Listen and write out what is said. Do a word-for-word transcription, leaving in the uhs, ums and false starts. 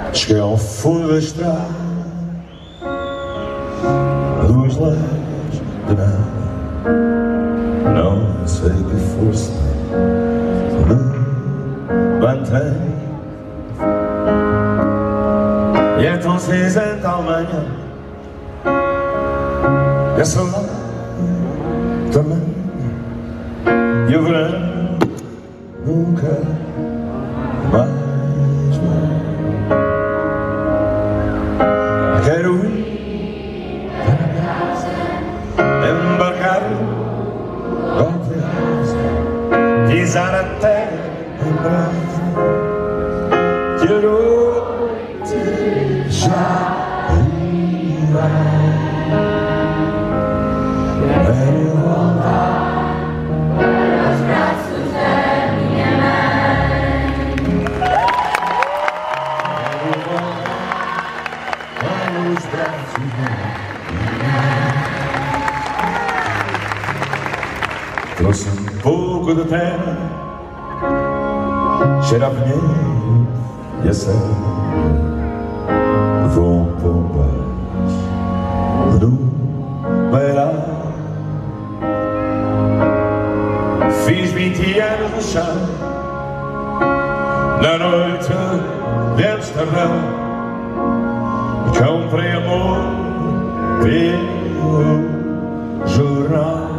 Cheguei ao fundo da estrada, duas leis de nada. Não sei que força me mantém. E é tão cinzenta a Alemanha, e a saudade também. E o verão nunca mais vem. Quero ir para casa, embarcar outra casa, pisar a terra em brasa, que a noite já irá. Quero voltar para os braços da minha mãe. Quero voltar para os braços da minha mãe. Trouxe um pouco de terra, cheira a vinhedo e a serra. Vou pombas no beirão. Fiz vinte anos no chão, na noite de Amsterdão. Comprei amor pelo jornal.